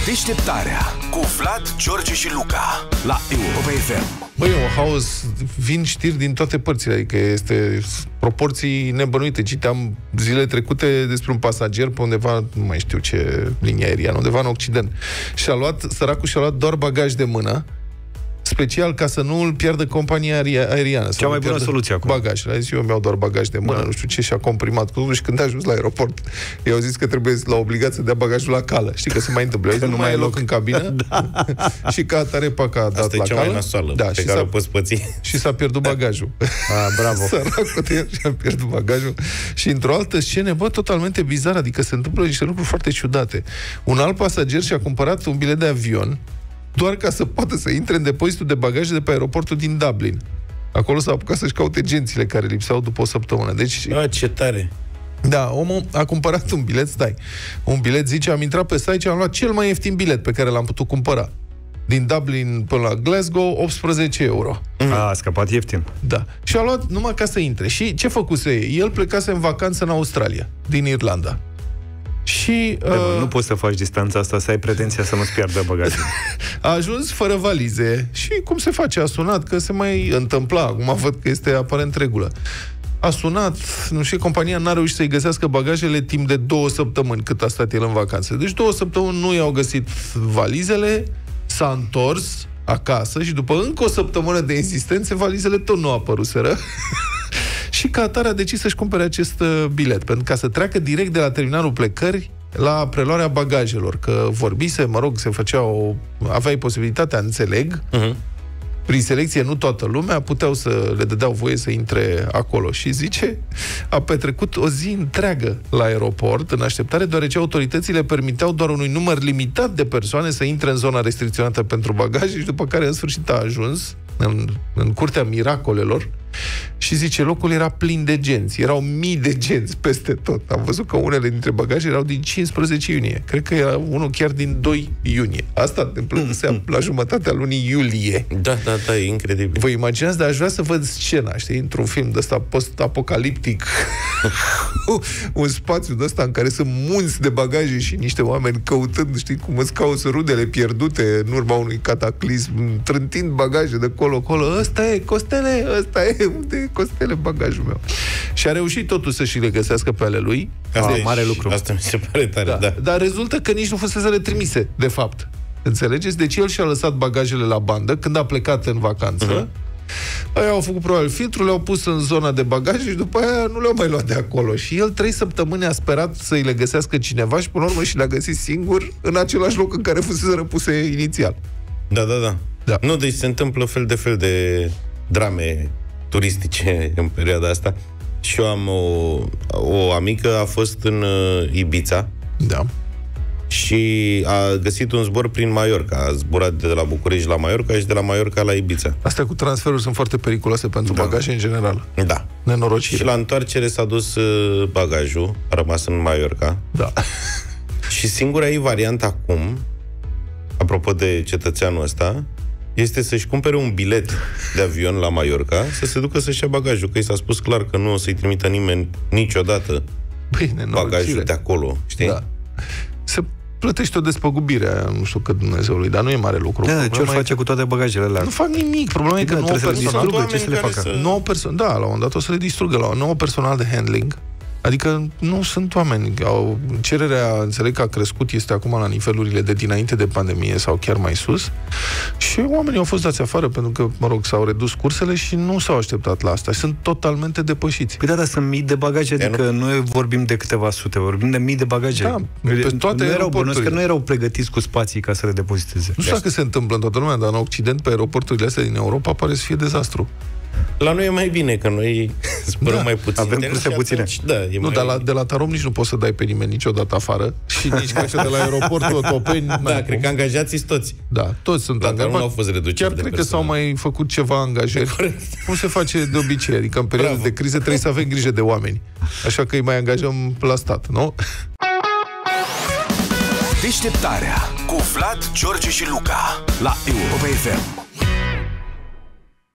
Deșteptarea cu Vlad, George și Luca la Europa FM. Băi, un haos, vin știri din toate părțile, adică este proporții nebănuite. Citeam zile trecute despre un pasager pe undeva, nu mai știu ce linie aeriană, undeva în Occident. Săracul și-a luat doar bagaj de mână, special ca să nu îl piardă compania aeriană. Cea mai bună soluție acum. Bagajele. A zis, eu mi-au doar bagaj de mână, nu știu ce, și-a comprimat cu și când a ajuns la aeroport, i-au zis că trebuie la obligat să dea bagajul la cală. Știi că se mai întâmplă. Că nu mai e loc în cabină. Da. Și ca atare paca a dat asta la cală. Asta e cea mai nasoală, da, pe care o poți păți. Și s-a pierdut bagajul. Bravo. Săracul de el și-a pierdut bagajul. Și într-o altă scenă, totalmente bizară, adică se întâmplă niște lucruri foarte ciudate. Un alt pasager și-a cumpărat un bilet de avion doar ca să poată să intre în depozitul de bagaje de pe aeroportul din Dublin. Acolo s-a apucat să-și caute gențile care lipseau după o săptămână. Deci, ce tare! Da, omul a cumpărat un bilet, un bilet, zice, am intrat pe site și am luat cel mai ieftin bilet pe care l-am putut cumpăra. Din Dublin până la Glasgow, 18 euro. A scăpat ieftin. Da. Și a luat numai ca să intre. Și ce făcuse? El plecase în vacanță în Australia, din Irlanda. Și nu poți să faci distanța asta, să ai pretenția să nu-ți piardă bagajul. A ajuns fără valize. Și cum se face? A sunat, că se mai întâmpla. Acum văd că este aparent regulă. A sunat, nu știu, compania n-a reușit să-i găsească bagajele timp de 2 săptămâni cât a stat el în vacanță. Deci 2 săptămâni nu i-au găsit valizele, s-a întors acasă și după încă o săptămână de insistențe, valizele tot nu apăruseră. Și ca atare a decis să-și cumpere acest bilet, pentru ca să treacă direct de la terminalul plecări la preluarea bagajelor. Că vorbise, se făcea aveai posibilitatea, înțeleg, prin selecție nu toată lumea, puteau să le dădeau voie să intre acolo. Și zice, a petrecut o zi întreagă la aeroport în așteptare, deoarece autoritățile permiteau doar unui număr limitat de persoane să intre în zona restricționată pentru bagaje și după care în sfârșit a ajuns în curtea miracolelor. Și zice, locul era plin de genți. Erau mii de genți peste tot. Am văzut că unele dintre bagaje erau din 15 iunie. Cred că era unul chiar din 2 iunie. Asta întâmplându-se la jumătatea lunii iulie. Da, e incredibil. Vă imaginați, dar aș vrea să văd scena, știi, într-un film de ăsta post-apocaliptic. Un spațiu de ăsta în care sunt munți de bagaje și niște oameni căutând, știi, cum îți cauți rudele pierdute în urma unui cataclism, trântind bagaje de colo-colo. Ăsta e, Costele, ăsta e. Unde e, Costele, bagajul meu? Și a reușit totuși să și le găsească pe ale lui. Asta e mare lucru. Asta mi se pare tare, da. Dar rezultă că nici nu fusese retrimise, de fapt. Înțelegeți? Deci el și-a lăsat bagajele la bandă când a plecat în vacanță. Aia au făcut probabil filtrul, le-au pus în zona de bagaje și după aia nu le-au mai luat de acolo. Și el 3 săptămâni a sperat să-i le găsească cineva și până la urmă și le-a găsit singur în același loc în care fusese răpuse inițial. Da. Nu, deci se întâmplă fel de drame turistice în perioada asta. Și eu am o amică, a fost în Ibiza. Da. Și a găsit un zbor prin Mallorca. A zburat de la București la Mallorca și de la Mallorca la Ibiza. Astea cu transferuri sunt foarte periculoase pentru bagaje în general. Da. Nenorocire. Și la întoarcere s-a dus bagajul, a rămas în Mallorca. Da. Și singura ei variantă acum, apropo de cetățeanul ăsta, este să-și cumpere un bilet de avion la Mallorca, să se ducă să-și ia bagajul, că i s-a spus clar că nu o să-i trimită nimeni niciodată bagajul de acolo, știi? Da. Se plătește o despăgubire aia, nu știu cât Dumnezeului, dar nu e mare lucru. Da, ce-or face cu toate bagajele alea? Nu fac nimic, problema e că nu au personal. Ce să le facă? Da, la un moment dat o să le distrugă la un nou personal de handling. Adică nu sunt oameni. Cererea, înțeleg că a crescut, este acum la nivelurile de dinainte de pandemie sau chiar mai sus. Și oamenii au fost dați afară pentru că, s-au redus cursele și nu s-au așteptat la asta. Sunt totalmente depășiți. Păi dar sunt mii de bagaje, adică nu vorbim de câteva sute, vorbim de mii de bagaje. Da, pe toate aeroporturile. Că nu erau pregătiți cu spații ca să le depoziteze. Nu știu dacă se întâmplă în toată lumea, dar în Occident, pe aeroporturile astea din Europa, pare să fie dezastru. La noi e mai bine, că noi zburăm mai puțin. Avem curse puține. Dar de la Tarom nici nu poți să dai pe nimeni niciodată afară. Și nici ca de la aeroportul Otopeni. Da, cred că angajații toți. Da, toți sunt angajați. Nu au fost reduceri. Chiar cred că s-au mai făcut ceva angajări. Cum se face de obicei? Adică în perioade de criză trebuie să avem grijă de oameni. Așa că îi mai angajăm la stat, nu? Deșteptarea cu Vlad, George și Luca la Europa FM.